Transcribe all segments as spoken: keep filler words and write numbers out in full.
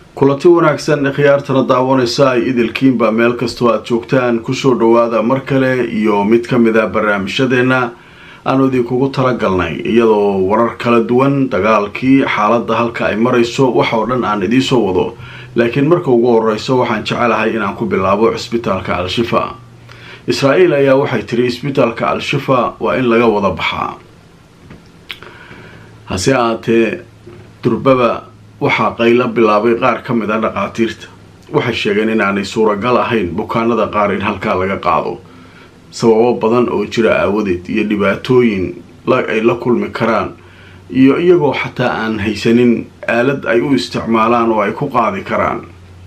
kulanti wanaagsan khiyaartana daawanaysa ay idilkiinba meel kastoo aad joogtaan kusoo dhawaada mar kale iyo mid ka mid ah barnaamijyadeena aanu idinkugu talagalnay iyadoo warar kala duwan dagaalkii xaaladda halka ay marayso waxa oo dhan aan idiin soo wado laakiin marka ugu horeyso waxaan jecelahay inaan ku bilaabo cisbitaalka al-shifa. Israa'iil ayaa waxay tiri cisbitaalka al-shifa waa in laga wada baxaa. hase ahaatee durbaba waxaa qayla bilaabay qaar ka mid ah dhaqaatiirta waxay sheegeen inaanay suuragal ahayn bukaanada qaar in halkaa laga qaado sababo badan oo jira aawadeed iyo dhibaatooyin ay la kulmi karaan iyo iyagoo xataa aan haysanin aalad ay u isticmaalaan oo ay ku qaadi karaan.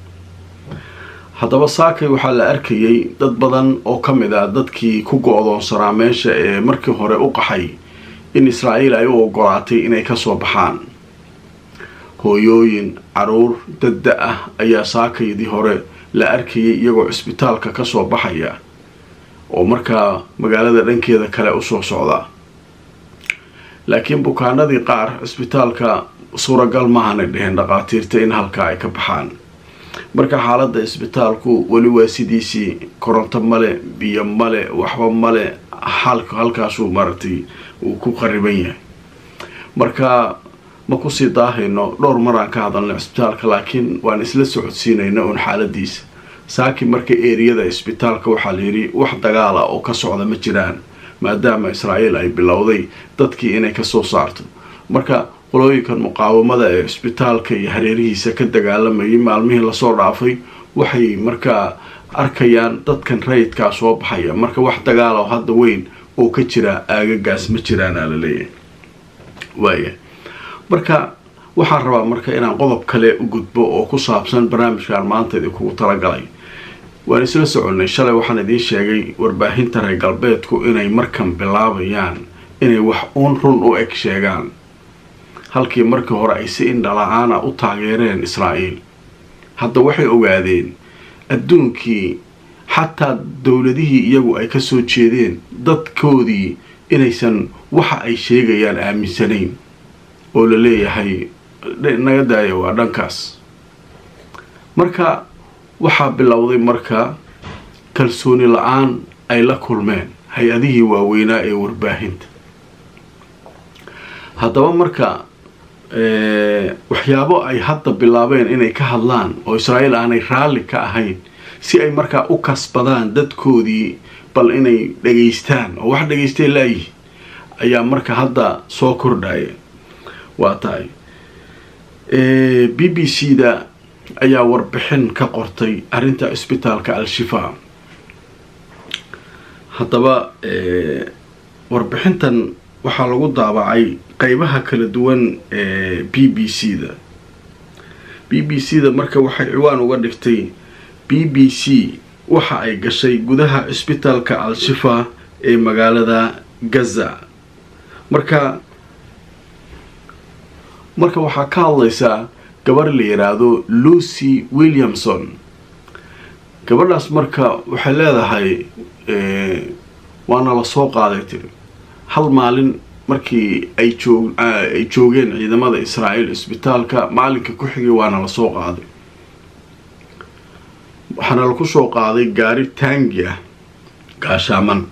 haddaba saakay waxaa la arkayay dad badan oo ka mid ah dadkii ku go'doonsanaa meesha ee markii hore u qaxay in Israa'iil ay u ogolaatay inay ka soo baxaan. hooyooyin caruur dadda ah ayaa saakaydii hore la arkayay iyagoo cisbitaalka ka soo baxaya oo markaa magaalada dhankeeda kale u soo socda. laakiin bukaanadii qaar cisbitaalka suuragal maahanay dheheen dhaqaatiirta in halkaa ay ka baxaan. marka xaaladda cisbitaalku weli waa sidiisii, koronto male, biyo male, waxba male, halka halkaasuu maaragtay uu ku qariban yahay. marka ma ku sii daahayno dhowr maraan ka hadalnay cisbitaalka laakiin waan isla socodsiinayna uun xaaladiisa. saaki marka eeriyada cisbitaalka waxaa la yidhi wax dagaala oo ka socda ma jiraan maadaama Israa'iil ay bilowday dadkii inay ka soo saarto. marka qolooyinkan muqaawamada ee cisbitaalka iyo hareerihiisa ka dagaalamayay maalmihii lasoo dhaafay waxay markaa arkayaan dadkan rayidkaa soo baxaya. marka wax dagaala oo hadda weyn oo ka jira aagagaas ma jiraana la leeyahay. waaya marka waxaan rabaa marka inaan qodob kale u gudbo oo ku saabsan barnaamijkan maanta idinkugu talagalay. waan isla soconay shalay waxaan idiin sheegay warbaahinta reer galbeedku inay markan bilaabayaan inay wax uun run u eg sheegaan halkii markii hore ay si indhala-aana u taageereen Israa'iil. hadda waxay ogaadeen adduunkii xataa dowladihii iyagu ay ka soo jeedeen dadkoodii inaysan waxa ay sheegayaan aaminsanayn oo la leeyahay naga daaya waa dhankaas. marka waxaa bilowday marka kalsooni la-aan ay la kulmeen hay-adihii waaweynaa ee warbaahinta. haddaba marka waxyaabo ay hadda bilaabeen inay ka hadlaan oo Israa'iil aanay raalli ka ahayn si ay markaa u kasbadaan dadkoodii bal inay dhageystaan oo wax dhageystay laayihiin ayaa marka hadda soo kordhaya. waa tahay b b c da ayaa warbixin ka qortay arrinta cisbitaalka al-shifa. haddaba warbixintan waxaa lagu daabacay qaybaha kala duwan ee b b c da. b b c da marka waxay ciwaan uga dhigtay b b c waxa ay gashay gudaha cisbitaalka al-shifa ee magaalada Gaza. marka marka waxaa ka hadlaysaa gabar la yiraahdo Lucy Williamson. gabadhaas marka waxay leedahay waana la soo qaaday tiri hal maalin markii ay joog ay joogeen ciidamada Israa'iil cisbitaalka maalinka ku xigay waana la soo qaaday. waxaana lagu soo qaaday gaari taangi ah gaashaaman.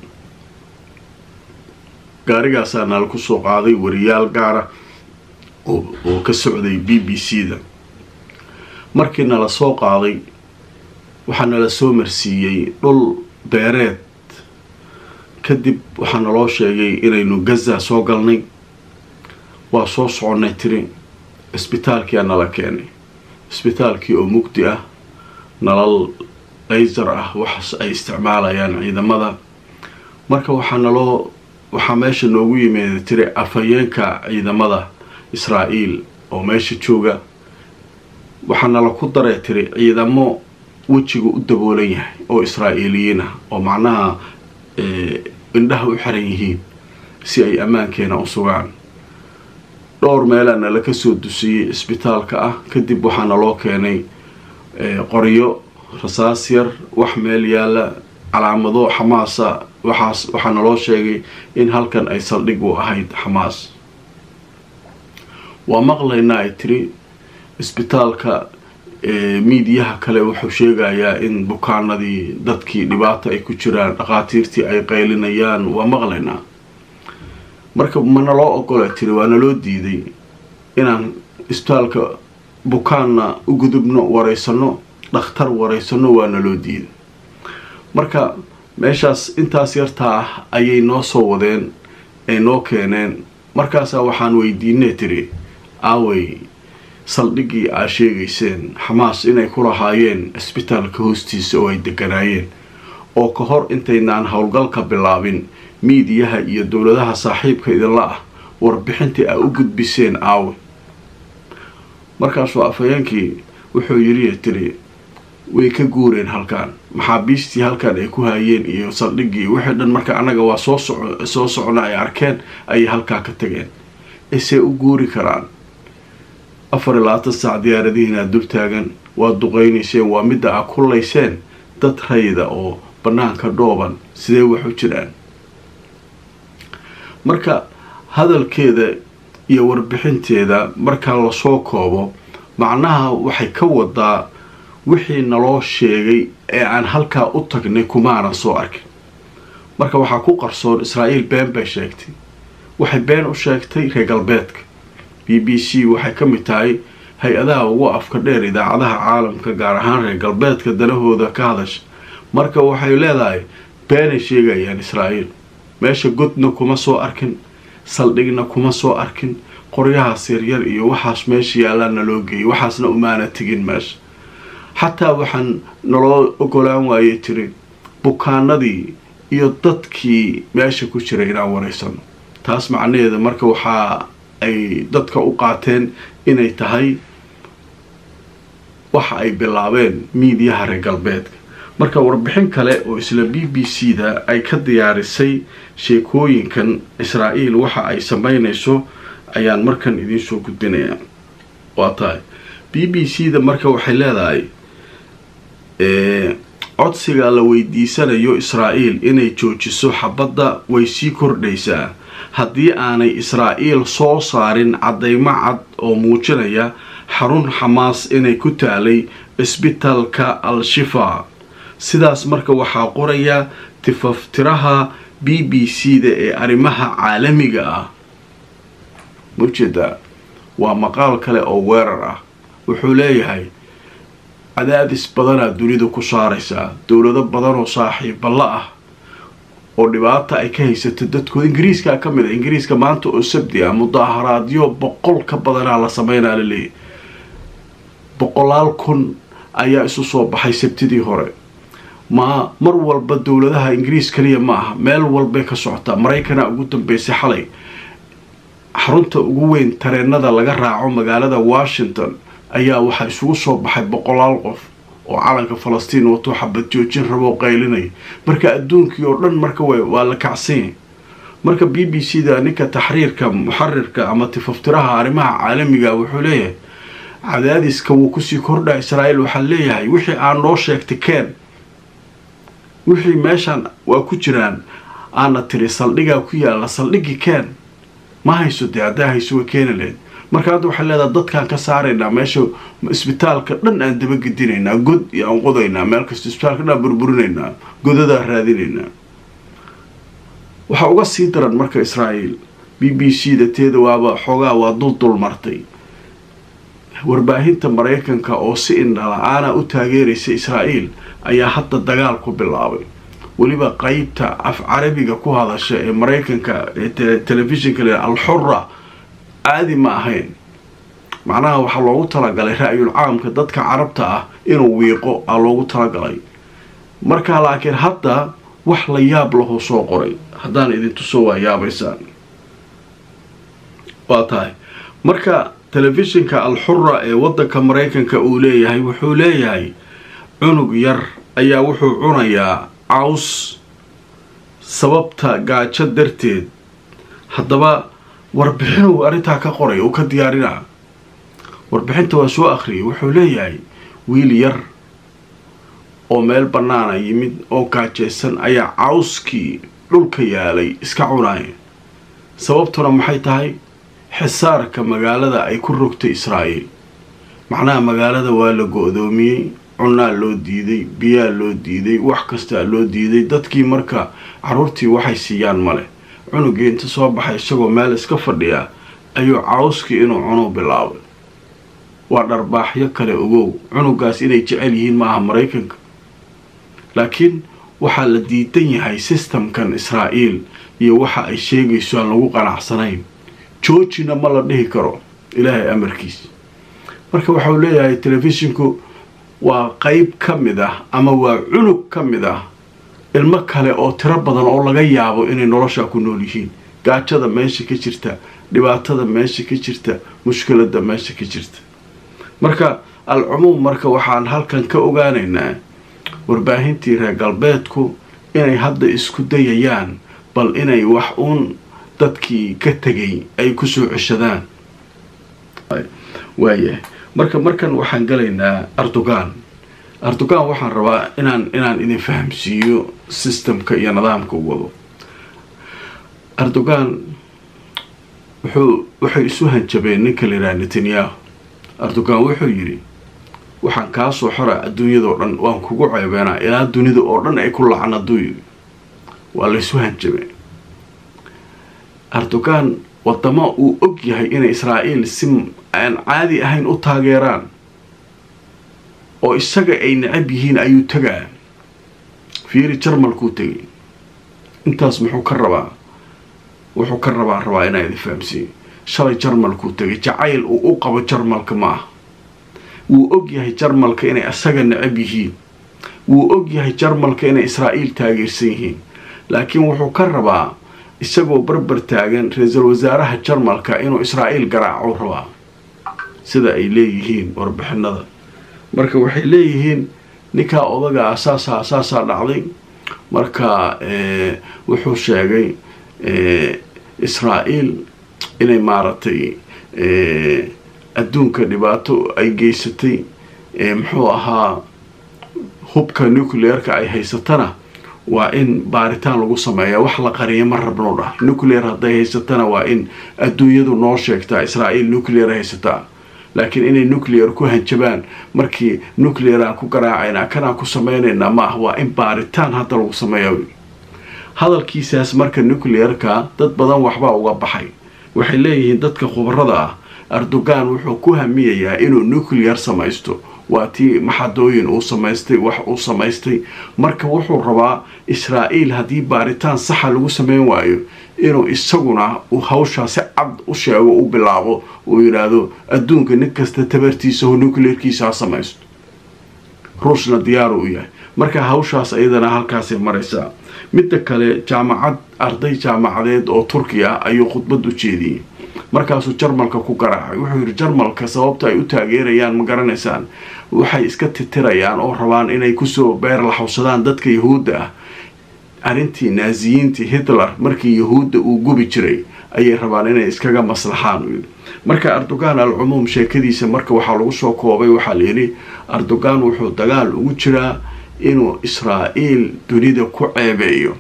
gaarigaasaana lagu soo qaaday wariyaal gaara oo ka socday b b c da. markiina la soo qaaday waxaana la soo marsiiyey dhul beereed. kadib waxaana loo sheegay inaynu Gaza soo galnay. waa soo soconay tiri cisbitaalkii nala keenay. cisbitaalkii oo mugdi ah, nalal laser ah wax ay isticmaalayaan ciidamada. marka waxaana loo waxaa meesha noogu yimid tiri afayeenka ciidamada Israa'iil oo meesha jooga. waxaana la ku daray tiri ciidamo wajiga u daboolan yahay oo Israa'iiliyiin ah oo macnaha indhaha u xiran yihiin si ay ammaankeena u sugaan. dhowr meelana la ka soo dusiyay cisbitaalka ah. kadib waxaana loo keenay qoryo rasaas yar wax meel yaala calaamado xamaasa waxaas waxaana loo sheegay in halkan ay saldhig u ahayd Xamaas. waa maqlaynaa ay tiri cisbitaalka miidiyaha kale wuxuu sheegayaa in bukaanadii dadkii dhibaato ay ku jiraan, dhaqaatiirtii ay qaylinayaan, waa maqlaynaa. marka mana loo ogola tiri waana loo diiday inaan isbitaalka bukaanna u gudubno, wareysano, dhakhtar wareysano, waana loo diiday. marka meeshaas intaas yartaa ah ayay noo soo wadeen, ay noo keeneen. markaasaa waxaan weydiinay tiri aaway saldhigii aa sheegayseen xamaas inay ku lahaayeen isbitaalka hoostiisa oo ay deganaayeen, oo ka hor intaynaan howlgalka bilaabin miidiyaha iyo dowladaha saaxiibka idinla ah warbixintii aa u gudbiseen aawe. markaasuu afhayeenkii wuxuu yidhi tiri way ka guureen halkaan, maxaabiistii halkaan ay ku haayeen iyo saldhigii wixii dhan marka annaga waa soo soco soo socona ay arkeen ayay halkaa ka tageen. isee u guuri karaan? afar iyo labaatan saac diyaaradihiina dul taagan, waa duqaynayseen, waa midda aa kullayseen dad rayda oo bannaanka dhooban, sidee wax u jiraan? marka hadalkeeda iyo warbixinteeda markaa lasoo koobo, macnaha waxay ka wadaa wixii naloo sheegay ee aan halkaa u tagnay kumaanan soo arkin. marka waxaa ku qarsoon Israa'iil been bay sheegtay. waxay been u sheegtay reer galbeedka. b b c waxay ka mid tahay hay-adaha ugu afka dheer idaacadaha caalamka, gaar ahaan reer galbeedka danahooda ka hadasha. marka waxay leedahay beenay sheegayaan Israa'iil. meesha godna kuma soo arkin, saldhigna kuma soo arkin, qoryahaas yaryar iyo waxaas meesha yaalaana loo geeyay, waxaasna umaana tegin meesha. xataa waxaan naloo ogolaan waayey tiri bukaanadii iyo dadkii meesha ku jiray inaan wareysano. taas macnaheeda marka waxaa ay dadka u qaateen inay tahay waxa ay bilaabeen miidiyaha reer galbeedka. marka warbixin kale oo isla b b c da ay ka diyaarisay sheekooyinkan Israa'iil waxa ay samaynayso ayaan markan idiin soo gudbinayaa. waa tahay b b c da marka waxay leedahay codsiga la weydiisanayo Israa'iil inay joojiso xabadda way sii kordhaysaa haddii aanay Israa'iil soo saarin cadeymo cad oo muujinaya xarun xamaas inay ku taalay isbitaalka al-shifa. sidaas marka waxaa qoraya tifaftiraha b b c da ee arrimaha caalamiga ah. mujeda waa maqaal kale oo weerar ah. wuxuu leeyahay cadaadis badanaa dunida ku saaraysaa, dowlado badan oo saaxiiballa ah oo dhibaata ay ka haysato dadkooda. ingiriiska ka mid ah. ingiriiska maanta oo sabti ah mudaharaadyo boqol ka badanaa la sameynaa la leeyahay. boqolaal kun ayaa isu soo baxay sabtidii hore. ma mar walba dowladaha ingiriis kaliya ma aha, meel walbay ka socotaa. maraykana ugu dambeysay xalay xarunta ugu weyn tareenada laga raaco magaalada Washington ayaa waxaa isugu soo baxay boqolaal qof oo calanka Falastiin wato xabad joojin rabo qaylinay. marka adduunkii oo dhan marka waa la kacsan. marka b b c da ninka taxriirka muxarirka ama tifaftiraha arrimaha caalamiga wuxuu leeyahay cadaadiska wuu kusii kordhaa. Israa'iil waxaa leeyahay wixii aan noo sheegtay keen, wixii meeshan waa ku jiraan. aana tiri saldhigaa ku yaala, saldhigii keen ma hayso dee, haddaa hayso way keeni lahayd. marka hadda waxaa leedaha dadkaan ka saaraynaa meesha, isbitaalka dhan aan dabagedinaynaa, god iyo aan qodaynaa, meel kasta isbitaalka dhan aan burburinaynaa, godadaa raadinaynaa. waxaa uga sii daran marka Israa'iil b b c da teeda waaba xoogaa waa dul dul martay. warbaahinta Maraykanka oo si indhala-aana u taageeraysa Israa'iil ayaa hadda dagaal ku bilaabay. weliba qaybta af carabiga ku hadasha ee Maraykanka ee telefishinka le al-Hurra aadi ma ahayn. macnaha waxaa loogu talagalay ra'yul caamka dadka carabta ah inuu wiiqo aa loogu talagalay. markaa laakiin hadda wax la yaab lahu soo qoray, haddaan idin tuso waa yaabaysaan. waa tahay marka telefishinka al-Hurra ee waddanka Maraykanka uu leeyahay wuxuu leeyahay cunug yar ayaa wuxuu cunayaa caws sababta gaajo darteed. haddaba warbixinuu arrintaa ka qoray oo ka diyaarinaa. warbixinta waa soo akhriyay. wuxuu leeyahay wiil yar oo meel bannaana yimid oo gaajaysan ayaa cawskii dhulka yaalay iska cunaya. sababtuna maxay tahay? xisaarka magaalada ay ku rogtay Israa'iil. macnaha magaalada waa la go'doomiyey cunaa loo diiday biyaa loo diiday wax kasta loo diiday dadkii marka caruurtii waxay siiyaan male cunugii inta soo baxay isagoo meel iska fadhiya ayuu cawskii inuu cuno bilaabay waa dharbaaxyo kale ogow cunugaas inay jecel yihiin maaha Mareykanka laakiin waxaa la diidan yahay systemkan Israa'iil iyo waxa ay sheegayso aan lagu qanacsanayn joojina ma la dhihi karo ilaahay amarkiisa marka waxa uu leeyahay telefishinku waa qayb kamid ah ama waa cunug kamid ah ilmo kale oo tiro badan oo laga yaabo inay nolosha ku nool yihiin gaajada meesha ka jirta dhibaatada meesha ka jirta mushkilada meesha ka jirta marka al-umum marka waxaan halkan ka ogaanaynaa warbaahintii reer galbeedku inay hadda isku dayayaan bal inay wax uun dadkii ka tagay ay ku soo ceshadaan waaye marka markan waxaan galaynaa Erdogan Erdogan waxaan rabaa inaan inaan idin fahamsiiyo systemka iyo nidaamka uu wado Erdogan wuxuu wuxuu isu hanjabeen ninka la yiraahdo Netanyahu Erdogan wuxuu yiri waxaan ka soo xora adduunyada oo dhan waan kugu ceebeena ilaa dunida oo dhan ay ku lacnado waa la isu hanjabeen Erdogan wadamo uu og yahay in Israa'iil sim aan caadi ahayn u taageeraan oo isaga ay nacab yihiin ayuu tagaa fiiri Jarmalku tagay intaas muxuu ka rabaa wuxuu ka rabaa rabaa inay idin fahamsiin shalay Jarmalku tagay jacayl uu u qabo Jarmalka ma wuu og yahay Jarmalka inay asaga nacab yihiin wuu og yahay Jarmalka inay Israa'iil taageersan yihiin laakiin wuxuu ka rabaa isagoo barbar taagan ra'iisul wasaaraha Jarmalka inuu Israa'iil garaaco rabaa sida ay leeyihiin warbixinada marka waxay leeyihiin ninka odaga asaasa asaasa dhacday marka ee wuxuu sheegay ee Israa'iil inay maaratay ee adduunka dhibaato ay geysatay ee muxuu ahaa hubka nuclearka ay haysatana waa in baaritaan lagu sameeyo wax la qariyo mar rabno dhah nuclear haday haysatana waa in adduunyadu noo sheegtaa Israa'iil nuclear haysataa laakiin inay nuclear ku hanjabaan markii nuclear ku garaacayna kana ku sameeynayna ma waa in baaritaan hadda lagu sameeyo hadalkiisaas marka nuclearka dad badan waxba uga baxay waxay leeyihiin dadka khubarada ah Erdogan wuxuu ku hamiyayaa inuu nuclear samaysto waatii maxadooyin uu samaystay wax uu samaystay marka wuxuu rabaa Israa'iil hadii baaritaan sax lagu sameyn waayo inuu isaguna uu hawsha si cad u sheego u bilaabo uu yiraahdo adduunka nin kasta tabartiisa oo nuclearkiisa samaysto ruushna diyaar u yahay marka hawshaas ayadana halkaas ay maraysaa mid kale jaamacad arday jaamacadeed oo Turkiya ayuu khudbad u jeediyay markaasuu Jarmalka ku garaacay wuxuu yiri Jarmalka sababta ay u taageerayaan ma garanaysaan waxay iska titirayaan oo rabaan inay ku soo beer la xawsadaan dadka Yahuudda ah arintii Naaziyiintii Hitler markii Yahuudda uu gubi jiray ayay rabaan inay iskaga maslaxaan marka Erdogan al-umum sheekadiisa marka waxa lagu soo koobay waxa la yiri Erdogan wuxuu dagaal ugu jiraa inuu Israa'iil dunida ku ceebeeyo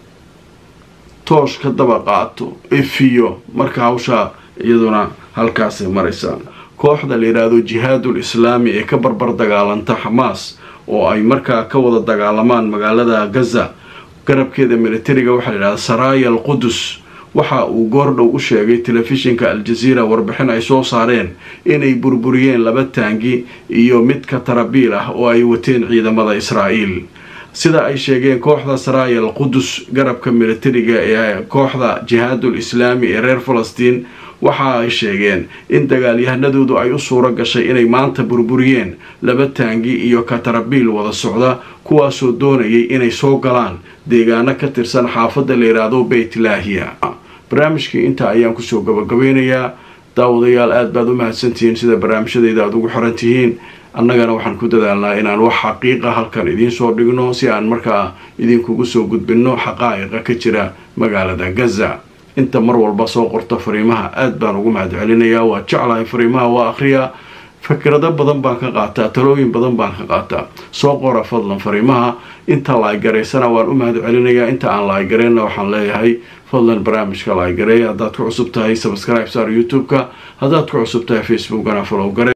toosh ka daba qaato ifiyo marka hawsha iyaduna halkaas ay maraysaa kooxda la yiraahdo Jihaadul Islaami ee ka barbar dagaalanta Hamas oo ay markaa ka wada dagaalamaan magaalada Gaza garabkeeda militariga waxa la yiraahdaa Saraya al-Qudus waxa uu goordhow u sheegay telefishinka Al Jazeera warbixin ay soo saareen inay burburiyeen laba taangi iyo mid ka tarabiil ah oo ay wateen ciidamada Israa'iil sida ay sheegeen kooxda Saraya al-Qudus garabka militariga ee kooxda Jihaadul Islaami ee reer Falastiin waxa ay sheegeen in dagaalyahanadoodu ay u suura gashay inay maanta burburiyeen laba taangi iyo ka tarabiil wada socda kuwaas oo doonayay inay soo galaan deegaano ka tirsan xaafadda la yiraahdo Beit Lahiya barnaamijkii inta ayaan ku soo gabagabeynayaa daawadayaal aad baad u mahadsantihiin sida barnaamijyadayda aad ugu xiran tihiin annagana waxaan ku dadaalnaa inaan wax xaqiiqa halkan idiin soo dhigno si aan markaa idinkugu soo gudbinno xaqaa'iqa ka jira magaalada Gaza inta mar walba soo qorta fariimaha aad baan ugu mahadcelinayaa waa jeclahay fariimaha waa akhriyaa fikrado badan baan ka qaataa talooyin badan baan ka qaataa soo qora fadlan fariimaha inta la gareysana waan u mahadcelinayaa inta aan la gareeyna waxaan leeyahay fadlan barnaamijka la gareeya hadaad ku cusub tahay subscribe saar YouTube-ka hadaad ku cusub tahay Facebook-gana follow gare